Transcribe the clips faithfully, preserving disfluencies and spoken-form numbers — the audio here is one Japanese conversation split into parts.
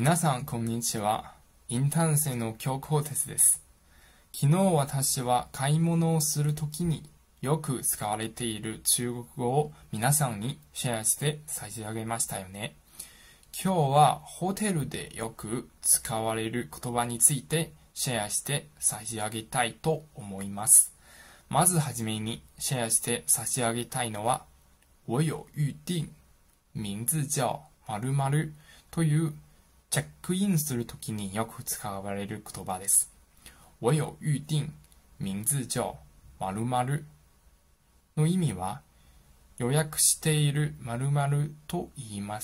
皆さんこんにちは。インターン生の京子ですです。昨日私は買い物をするときによく使われている中国語を皆さんにシェアして差し上げましたよね。今日はホテルでよく使われる言葉についてシェアして差し上げたいと思います。まずはじめにシェアして差し上げたいのは、我有預定、名字叫〇〇というチェックインするときによく使われる言葉です。我有預定、名字叫〇〇の意味は、予約している〇〇と言います。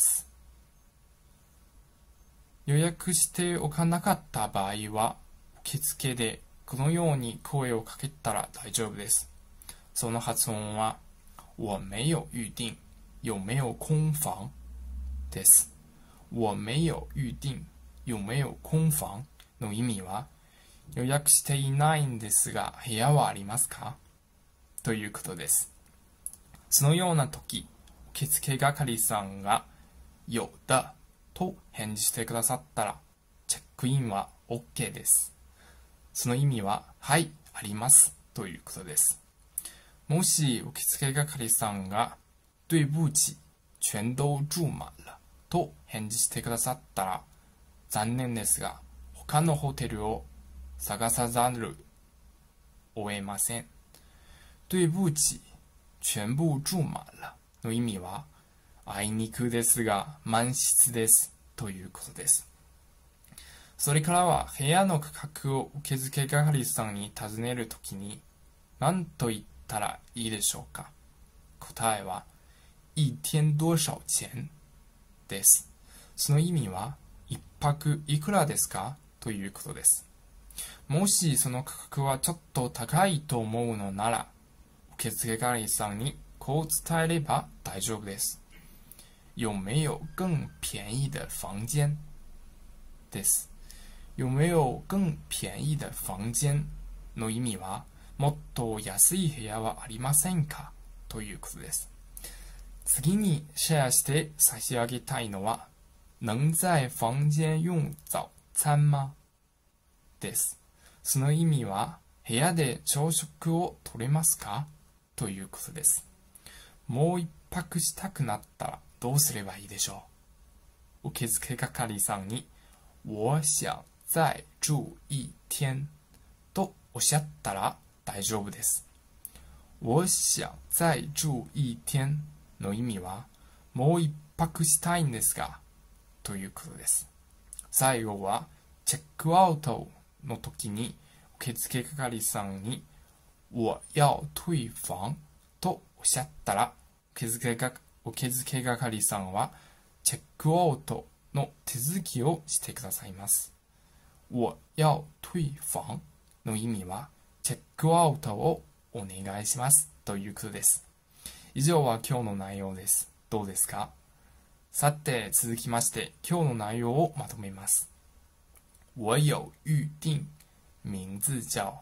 予約しておかなかった場合は、受付でこのように声をかけたら大丈夫です。その発音は、我没有預定、有没有空房です。我没有預定、有没有空房の意味は、予約していないんですが、部屋はありますかということです。そのような時、受付係さんが、有的と返事してくださったら、チェックインは OK です。その意味は、はい、ありますということです。もし受付係さんが、对不起、全都住满了と返事してくださったら、残念ですが、他のホテルを探さざるを得ません。对不起、全部住满了の意味は、あいにくですが満室ですということです。それからは部屋の価格を受付係さんに尋ねるときに何と言ったらいいでしょうか。答えは一天多少钱です。その意味は一泊いくらですかということです。もしその価格はちょっと高いと思うのなら受付係さんにこう伝えれば大丈夫です。有没有更便宜的房間です。有没有更便宜的房間の意味は、もっと安い部屋はありませんかということです。次にシェアして差し上げたいのは、能在房間用早餐嗎です。その意味は、部屋で朝食をとれますかということです。もう一泊したくなったらどうすればいいでしょう。受付係さんに、我想再住一天とおっしゃったら大丈夫です。我想再住一天の意味は、もう一泊したいんですが、ということです。最後は、チェックアウトの時に、受付係さんに、我要退房とおっしゃったら、受付が、受付係さんは、チェックアウトの手続きをしてくださいます。我要退房の意味は、チェックアウトをお願いしますということです。以上は今日の内容です。どうですか？さて、続きまして、今日の内容をまとめます。我有預定、名字叫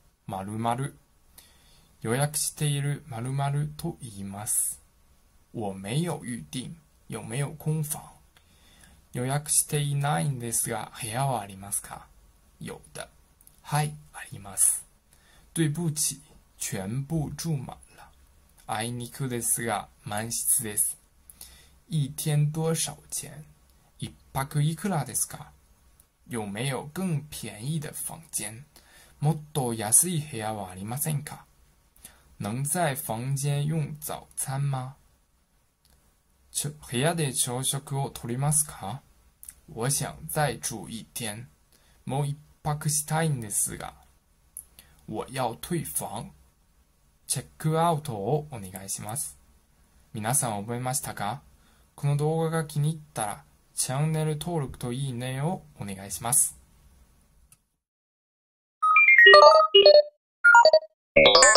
〇〇。予約している〇〇と言います。我没有預定、有没有空房？予約していないんですが、部屋はありますか？有的。はい、あります。对不起、全部住满了。あいにくですが、満室です。一天多少錢？一泊いくらですか？有没有更便宜的房間？もっと安い部屋はありませんか？能在房間用早餐嗎？部屋で朝食をとりますか？我想再住一天。もう一泊したいんですが。我要退房。チェックアウトをお願いします。皆さん覚えましたか？この動画が気に入ったら、チャンネル登録といいねをお願いします。